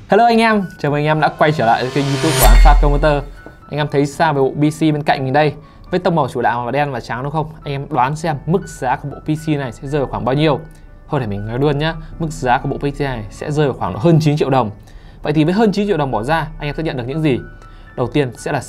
Hello anh em, chào mừng anh em đã quay trở lại kênh YouTube của An Phát Computer. Anh em thấy sao về bộ PC bên cạnh mình đây? Với tông màu chủ đạo màu đen và trắng đúng không? Anh em đoán xem mức giá của bộ PC này sẽ rơi vào khoảng bao nhiêu? Thôi để mình nói luôn nhá, mức giá của bộ PC này sẽ rơi vào khoảng hơn 9 triệu đồng. Vậy thì với hơn 9 triệu đồng bỏ ra, anh em sẽ nhận được những gì? Đầu tiên sẽ là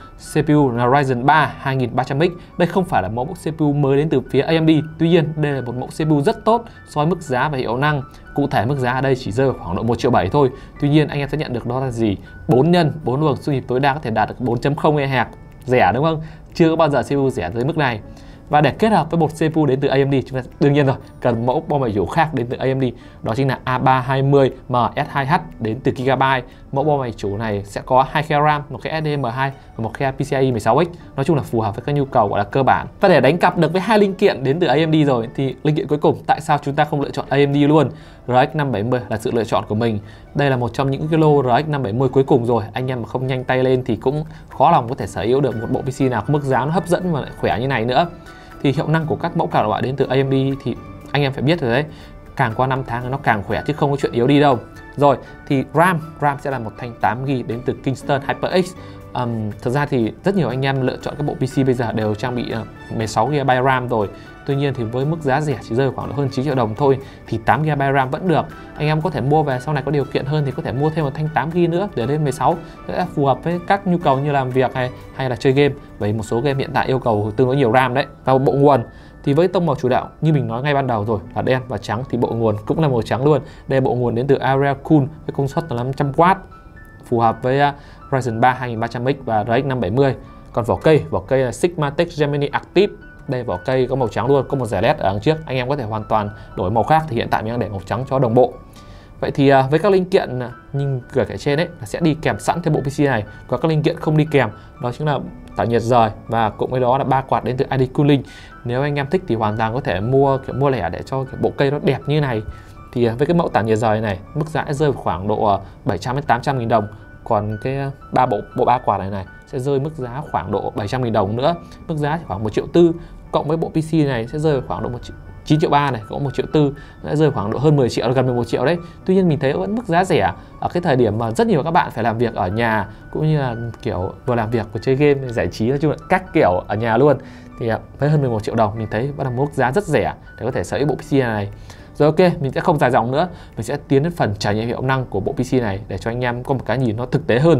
CPU là Ryzen 3 2300X. Đây không phải là mẫu CPU mới đến từ phía AMD. Tuy nhiên, đây là một mẫu CPU rất tốt so với mức giá và hiệu năng. Cụ thể mức giá ở đây chỉ rơi vào khoảng độ 1,7 triệu thôi. Tuy nhiên, anh em sẽ nhận được đó là gì? 4 luồng xung nhịp tối đa có thể đạt được 4.0 MHz. Rẻ đúng không? Chưa có bao giờ CPU rẻ tới mức này. Và để kết hợp với một CPU đến từ AMD, chúng ta đương nhiên rồi cần mẫu bo mạch chủ khác đến từ AMD, đó chính là A320 MS2H đến từ Gigabyte. Mẫu bo mạch chủ này sẽ có 2 GB RAM, một cái SDM2 và một cái PCIe 16X. Nói chung là phù hợp với các nhu cầu gọi là cơ bản. Và để đánh cặp được với hai linh kiện đến từ AMD rồi thì linh kiện cuối cùng, tại sao chúng ta không lựa chọn AMD luôn? RX 570 là sự lựa chọn của mình. Đây là một trong những cái lô RX 570 cuối cùng rồi. Anh em mà không nhanh tay lên thì cũng khó lòng có thể sở hữu được một bộ PC nào có mức giá nó hấp dẫn và lại khỏe như này nữa. Thì hiệu năng của các mẫu cả loại đến từ AMD thì anh em phải biết rồi đấy, càng qua năm tháng nó càng khỏe chứ không có chuyện yếu đi đâu. Rồi thì RAM sẽ là một thanh 8GB đến từ Kingston HyperX. Thật ra thì rất nhiều anh em lựa chọn các bộ PC bây giờ đều trang bị 16GB RAM rồi. Tuy nhiên thì với mức giá rẻ chỉ rơi khoảng hơn 9 triệu đồng thôi thì 8GB RAM vẫn được. Anh em có thể mua về, sau này có điều kiện hơn thì có thể mua thêm một thanh 8GB nữa để lên 16, sẽ phù hợp với các nhu cầu như làm việc hay là chơi game. Bởi một số game hiện tại yêu cầu tương đối nhiều RAM đấy. Và bộ nguồn thì với tông màu chủ đạo như mình nói ngay ban đầu rồi là đen và trắng, thì bộ nguồn cũng là màu trắng luôn. Đây là bộ nguồn đến từ Area Cool với công suất là 500W, phù hợp với Ryzen 3 2300X và RX 570. Còn vỏ cây là Sigmatech Gemini Active. Đây vỏ cây có màu trắng luôn, có một rẻ led ở đằng trước. Anh em có thể hoàn toàn đổi màu khác, thì hiện tại mình đang để màu trắng cho đồng bộ. Vậy thì với các linh kiện nhưng gửi cái trên ấy là sẽ đi kèm sẵn theo bộ PC này. Có các linh kiện không đi kèm, đó chính là tản nhiệt rời và cùng với đó là 3 quạt đến từ ID Cooling. Nếu anh em thích thì hoàn toàn có thể mua lẻ để cho bộ cây nó đẹp như này. Thì với cái mẫu tản nhiệt rời này, mức giá sẽ rơi vào khoảng độ 700 đến 800 nghìn đồng. Còn cái bộ 3 quạt này sẽ rơi mức giá khoảng độ 700.000 đồng nữa. Mức giá chỉ khoảng 1,4 triệu, cộng với bộ PC này sẽ rơi vào khoảng độ 9,3 triệu này, cộng 1,4 triệu sẽ rơi khoảng độ hơn 10 triệu, gần 11 triệu đấy. Tuy nhiên mình thấy vẫn mức giá rẻ ở cái thời điểm mà rất nhiều các bạn phải làm việc ở nhà, cũng như là kiểu vừa làm việc vừa chơi game, giải trí, nói chung là các kiểu ở nhà luôn. Thì với hơn 11 triệu đồng mình thấy vẫn là mức giá rất rẻ để có thể sở hữu bộ PC này. Rồi ok, mình sẽ không dài dòng nữa, mình sẽ tiến đến phần trải nghiệm hiệu năng của bộ PC này để cho anh em có một cái nhìn nó thực tế hơn.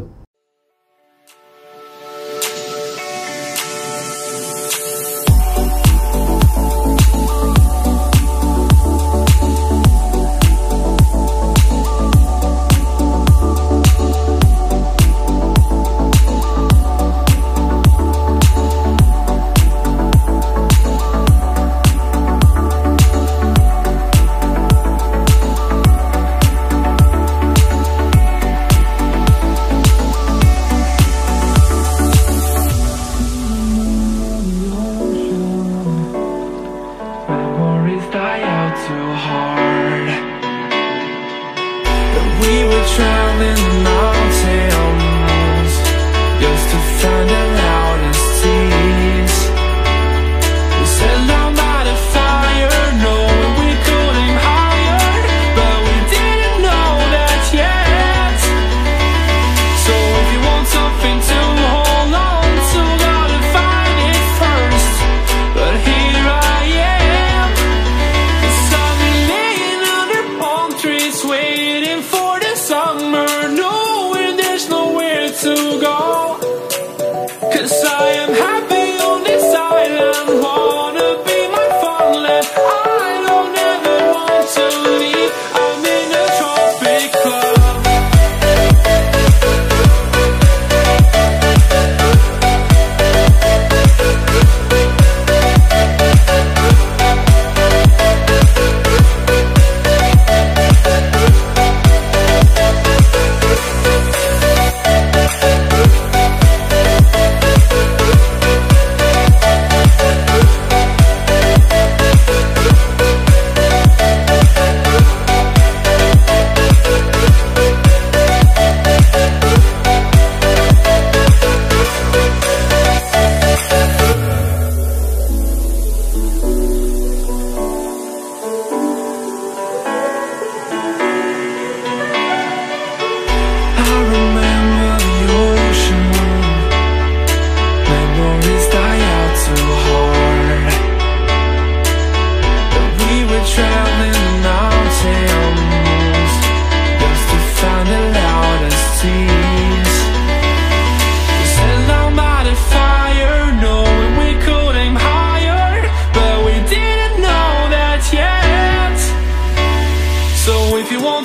Traveling mountains just to find the loudest tears. We set down by the fire, knowing we could aim higher, but we didn't know that yet. So if you want something to hold on to, gotta find it first. But here I am, 'cause I've been laying under palm trees waiting for the summer. No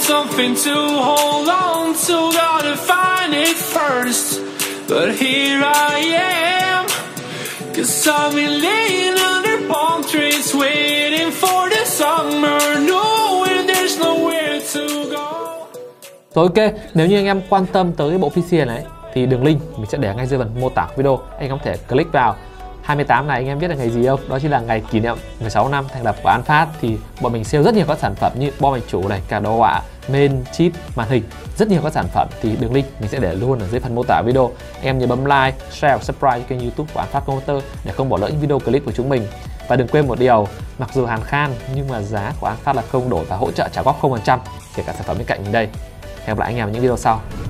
something to hold on to, gotta find it first. But here I am, 'cause I've been laying under palm trees, waiting for the summer, knowing there's nowhere to go. Rồi ok, nếu như anh em quan tâm tới cái bộ PC này thì đường link mình sẽ để ngay dưới phần mô tả video. Anh có thể click vào. 28 này anh em biết là ngày gì không? Đó chính là ngày kỷ niệm 16 năm thành lập của An Phát. Thì bọn mình sale rất nhiều các sản phẩm như bo mạch chủ này, cả đồ họa, main, chip, màn hình, rất nhiều các sản phẩm. Thì đường link mình sẽ để luôn ở dưới phần mô tả video. Anh em nhớ bấm like, share và subscribe kênh YouTube của An Phát Computer để không bỏ lỡ những video clip của chúng mình. Và đừng quên một điều, mặc dù Hàn khan nhưng mà giá của An Phát là không đổi và hỗ trợ trả góp 0%, kể cả sản phẩm bên cạnh mình đây. Hẹn gặp lại anh em ở những video sau.